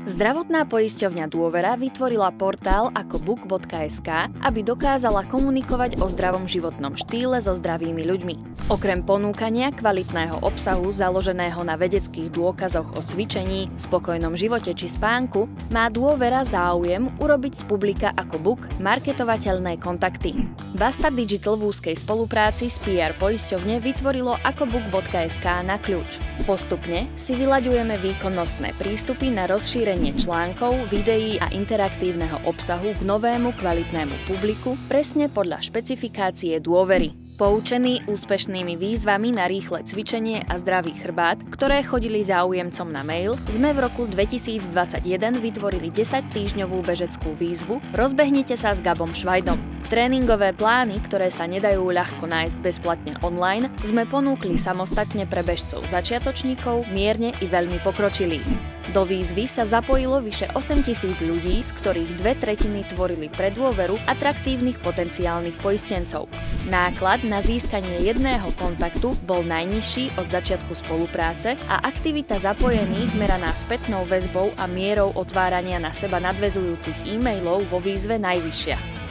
Zdravotná poisťovňa Dôvera vytvorila portál ako book.sk, aby dokázala komunikovať o zdravom životnom štýle so zdravými ľuďmi. Okrem ponúkania kvalitného obsahu založeného na vedeckých dôkazoch o cvičení, spokojnom živote či spánku, má Dôvera záujem urobiť z publika ako book marketovateľné kontakty. Basta Digital v úzkej spolupráci s PR poisťovne vytvorilo ako book.sk na kľúč. Postupne si vyľaďujeme výkonnostné prístupy na rozšírenie článkov, videí a interaktívneho obsahu k novému kvalitnému publiku presne podľa špecifikácie Dôvery. Poučení úspešnými výzvami na rýchle cvičenie a zdravý chrbát, ktoré chodili záujemcom na mail, sme v roku 2021 vytvorili 10-týždňovú bežeckú výzvu Rozbehnite sa s Gabom Švajdom. Tréningové plány, ktoré sa nedajú ľahko nájsť bezplatne online, sme ponúkli samostatne pre bežcov začiatočníkov, mierne i veľmi pokročilých. Do výzvy sa zapojilo vyše 8 000 ľudí, z ktorých 2/3 tvorili pre Dôveru atraktívnych potenciálnych poistencov. Náklad na získanie jedného kontaktu bol najnižší od začiatku spolupráce a aktivita zapojených meraná spätnou väzbou a mierou otvárania na seba nadväzujúcich e-mailov vo výzve najvyššia.